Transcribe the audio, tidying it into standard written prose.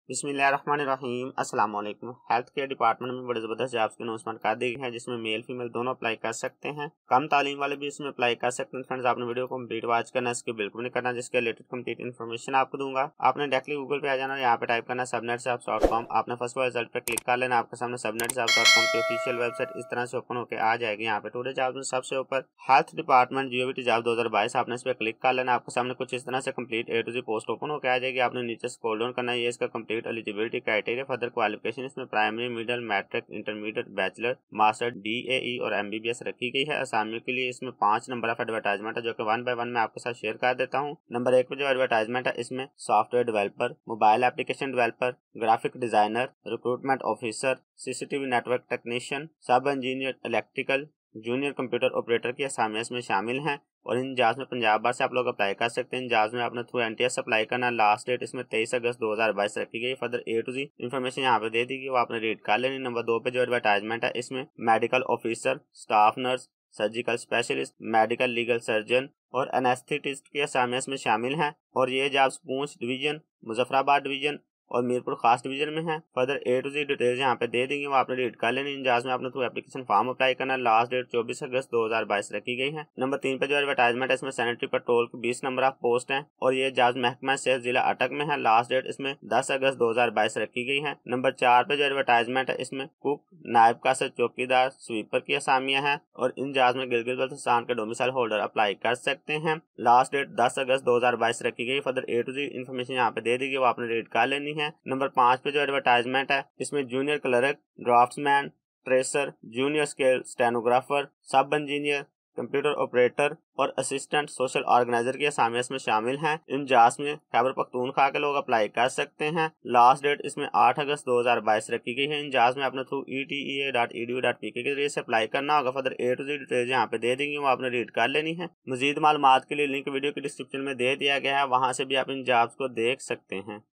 बिस्मिल्लाहिर्रहमानिर्रहीम अस्सलाम वालेकुम। हेल्थ केयर डिपार्टमेंट में बड़े ज़बरदस्त जॉब्स की अनाउंसमेंट कर दी गई है, जिसमें मेल फीमेल दोनों अप्लाई कर सकते हैं। कम तालीम वाले भी इसमें अप्लाई कर सकते हैं। फ्रेंड्स, आपने वीडियो को कंप्लीट वॉच करना, इसके बिल्कुल नहीं करना, जिसके रिलेटेड कंप्लीट इन्फॉर्मेशन आपको दूंगा। आपने डायरेक्टली गूगल पे आ जाना, यहाँ पे टाइप करना subnetsjobs.com। आपने फर्स्ट वाले रिजल्ट पे क्लिक कर लेना। आपके सामने subnetsjobs.com की ऑफिशियल वेबसाइट इस तरह से ओपन होकर आ जाएगी। यहाँ पे टुडे जॉब्स में सबसे ऊपर हेल्थ डिपार्टमेंट जीओबीटी जॉब 2022, आपने इस पर क्लिक कर लेना। आपके सामने कुछ इस तरह से complete A to Z post open होकर आ जाएगी। आपने नीचे स्क्रॉल डाउन करना है। ये इसका complete eligibility criteria further qualification इसमें primary, middle, matric, intermediate, bachelor, master, DAE और एमबीबीएस रखी गई है। असामियों के लिए इसमें 5 नंबर ऑफ एडवर्टाइजमेंट है, जो कि 1 बाय 1 मैं आपके साथ शेयर कर देता हूँ। नंबर 1 पे जो एडवर्टाइजमेंट है, इसमें software developer, mobile application developer, graphic designer, recruitment officer, CCTV network technician, sub engineer electrical, junior computer operator की असामियां इसमें शामिल हैं। और इन जॉब्स में पंजाब बार से आप लोग अप्लाई कर सकते हैं। इन जॉब्स में आपने थ्रू एनटीएस अप्लाई करना। लास्ट डेट इसमें 23 अगस्त 2022 रखी गई। Further A to Z information यहाँ पे दे दी गई, वो आपने रीड कर लेनी। नंबर 2 पे जो एडवर्टाइजमेंट है, इसमें medical officer, staff nurse, surgical specialist, medical legal surgeon और एनेस्थेटिस्ट की असामियां इसमें शामिल हैं। और ये जॉब्स पूंछ डिवीजन, मुजफ्फराबाद डिवीजन और मीरपुर खास डिवीजन में है। Further A to Z details यहाँ पे दे देंगे, वो आपने रीड कर लेनी। इन जॉब्स में आपने थ्रू एप्लीकेशन फॉर्म अप्लाई करना। लास्ट डेट 24 अगस्त 2022 रखी गई है। नंबर 3 पे जो एडवर्टाइजमेंट है, इसमें सैनिटरी पेट्रोल की 20 नंबर ऑफ पोस्ट हैं और ये जॉब्स महकमा सेहत जिला अटक में है। लास्ट डेट इसमें 10 अगस्त 2022 रखी गई है। नंबर 4 पे जो एडवर्टाइजमेंट है, इसमें कुक, नायब कासर, चौकीदार, स्वीपर की असामियां हैं और इन जॉब्स में गिलगित बल्तिस्तान के डोमिसाइल होल्डर अप्लाई कर सकते हैं। लास्ट डेट 10 अगस्त 2022 रखी गई। Further A to Z information यहाँ पे दे दी गई, वो आपने रीड कर लेनी है। नंबर 5 पे जो एडवर्टाइजमेंट है, इसमें junior clerk, draftsman, tracer, junior scale stenographer, sub engineer, computer operator और असिस्टेंट सोशल ऑर्गेनाइजर की असामियां इसमें शामिल हैं। इन जॉब्स में खैबर पख्तूनख्वा के लोग अप्लाई कर सकते हैं। लास्ट डेट इसमें 8 अगस्त 2022 रखी गई है। इन जॉब्स में आपने थ्रू etea.edu.pk के जरिए से अप्लाई करना होगा। Further A to Z details यहाँ पे दे देंगे, वो आपने रीड कर लेनी है। मजीद मालूमात के लिए लिंक वीडियो के डिस्क्रिप्शन में दे दिया गया है, वहां से भी आप इन जॉब्स को देख सकते हैं।